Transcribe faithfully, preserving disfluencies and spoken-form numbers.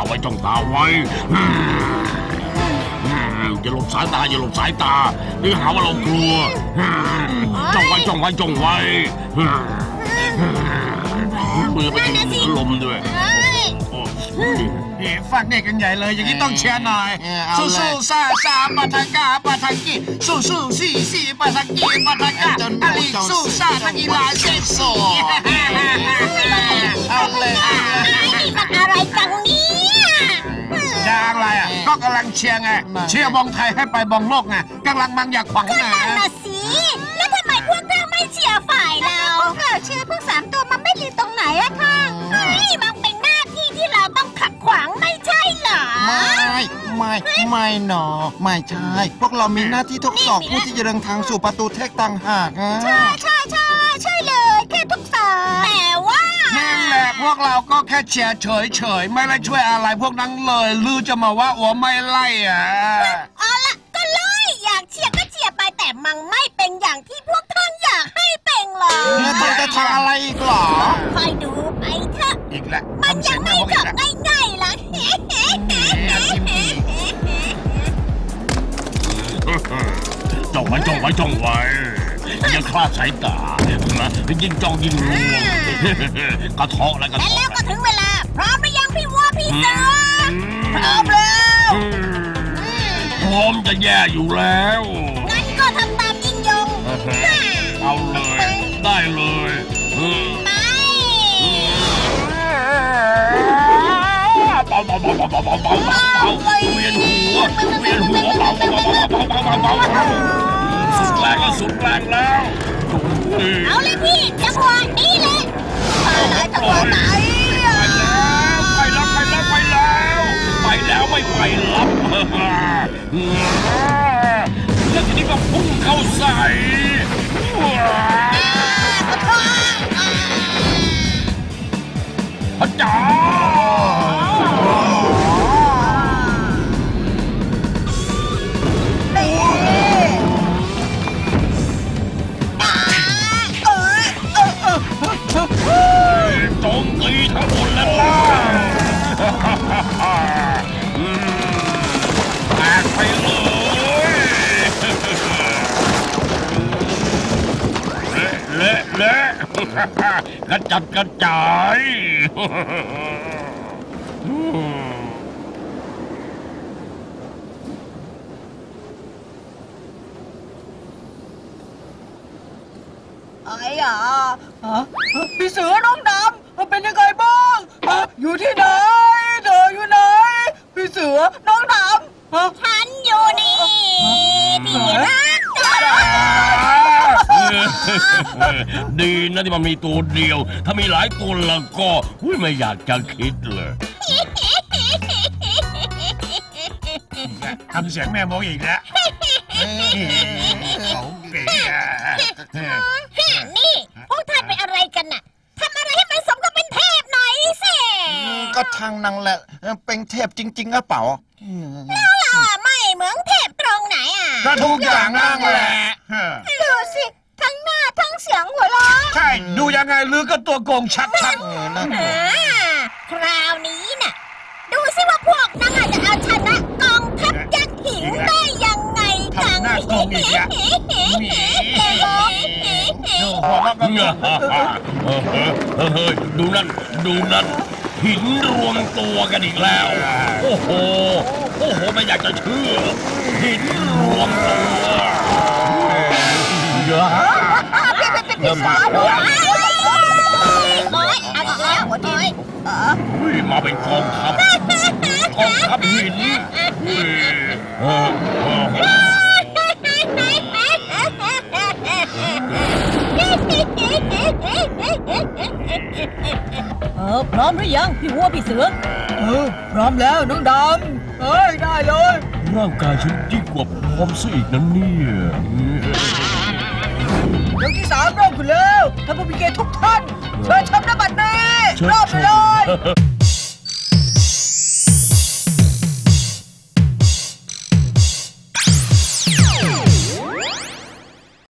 ไว้จ้องตาไว้อย่าหลบสายตาอย่าหลบสายตาเดี๋ยวหาว่าเรากลัวจ้องไว้จ้องไว้จ้องไว้มือไปถึงลมด้วยฟังเด็กกันใหญ่เลยอย่างนี้ต้องเชียร์หน่อยสู้สู้ซาซาปะทังกาปะทังกีสู้สู้ซี่ซี่ปะทังกีปะทังกาอลิสู้ซาทังกีลาเซโซเอาเลยนี่มันอะไรจังเนี่ยยางอะไรอ่ะก็กำลังเชียร์ไงเชียร์บอลไทยให้ไปบอลโลกไงกำลังมังอยากขวางก็นั่นน่ะสิแล้วทำไมพวกเธอไม่เชียร์ฝ่ายเราเราเชียร์พวกสามตัวมันไม่ดีตรงไหนอะค่ะนี่มันเป็นหน้าที่ที่เราต้องขัดขวางไม่ใช่เหรอไม่ไม่ไม่หนอไม่ใช่พวกเรามีหน้าที่ทดสอบผู้ที่จะเดินทางสู่ประตูเทคต่างหากใช่ใช่ใช่ใช่เลยแค่ทดสอบแต่ว่านั่นแหละพวกเราก็แค่เชียร์เฉยเฉยไม่ได้ช่วยอะไรพวกนั้นเลยลือจะมาว่าอัวไม่ไล่อ่ะเอาละก็เลยอยากเชียร์ก็เชียร์ไปแต่มันไม่เป็นอย่างที่พวกท่านอยากให้เป็นหรอแล้วเธอจะทำอะไรอีกหรอคอยดูไปเถอะอีกแล้วมันยังไม่จบง่ายๆล่ะจ้องไว้จ้องไว้จ้องไว้อย่าคลาดสายตานะยิ่งจ้องยิ่งรวมกระเทาะแล้วกระเทาะแล้วก็ถึงเวลาพร้อมหรือยังพี่วัวพี่เสือพร้อมแล้วพร้อมจะแย่อยู่แล้วงั้นก็ทำตามยิ่งยงเอาเลยได้เลยไปเบาเบาเบาเบาเบาเบาเบาเวียนหัวเวียนหัวเบาเบาเบาเบาเบาเบาเบาสุดแรงแล้วสุดแรงแล้วเอาเลยพี่จังหวะนี้เลยไปไหนจังหวะไหนไปแล้วไปแล้วไปแล้วไปแล้วไม่ไปรับแล้วทีนี้ก็พุ่งเข้าใส่พระเจ้าโจมตีทั้งหมดแล้วล่ะแตกไปเลยเละเละกระจัดกระจายไอ้อ่ะพี่เสือน้องดำเป็นยังไงบ้างอยู่ที่ไหนเธออยู่ไหนพี่เสือน้องดำฉันอยู่นี่พี่รักดีนะที่มันมีตัวเดียวถ้ามีหลายตัวแล้วก็ไม่อยากจะคิดเลยทำเสียงแม่โมอีกแล้วนี่พวกท่านเป็นอะไรกันน่ะทำอะไรให้มันสมกับเป็นเทพหน่อยสิก็ทางนั่งแหละเป็นเทพจริงๆหรือเปล่าแล้วล่ะไม่เหมือนเทพตรงไหนอ่ะก็ทุกอย่างนั่งแหละดูสิทั้งหน้าทั้งเสียงหัวเราะใช่ดูยังไงลือก็ตัวโกงชัดชัดคราวนี้น่ะดูสิว่าพวกนั้นจะเอาชนะกองทัพยักษ์หินได้ยังไงกันหน้าโกงอีกแล้วดูนั่นดูนั่นหินรวมตัวกันอีกแล้วโอ้โหโอ้โหไม่อยากจะเชื่อหินรวมตัวเยอะเริ่มมาแล้วโอ๊ยเอาอีกแล้วโอ๊ยมาเป็นกองทัพกองทัพหินเออพร้อมหรือยังพี่วัวพี่เสือเออพร้อมแล้วน้องดำเอ้ยได้เลยร่างกายฉันยิ่งกว่าพร้อมซะอีกนั่นเนี่ยยกที่สามเริ่มขึ้นแล้วท่านผู้มีเกียรติทุกท่านเชิญชมนบัตรนี้เริ่มเลย